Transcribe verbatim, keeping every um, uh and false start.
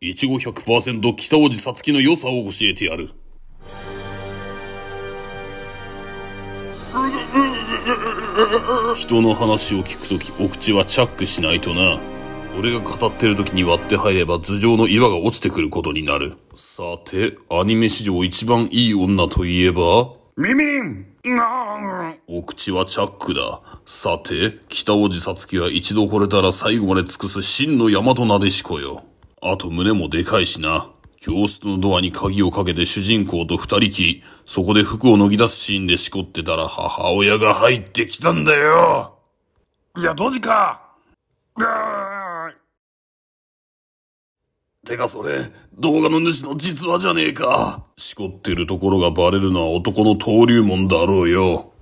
いちご ひゃくパーセント 北大路さつきの良さを教えてやる。人の話を聞くとき、お口はチャックしないとな。俺が語ってるときに割って入れば頭上の岩が落ちてくることになる。さて、アニメ史上一番いい女といえば、ミミンお口はチャックだ。さて、北大路さつきは一度惚れたら最後まで尽くす真の大和なでしこよ。あと胸もでかいしな。教室のドアに鍵をかけて主人公と二人きり、そこで服を脱ぎ出すシーンでしこってたら母親が入ってきたんだよ。いや、ドジか。てかそれ、動画の主の実話じゃねえか。しこってるところがバレるのは男の登竜門だろうよ。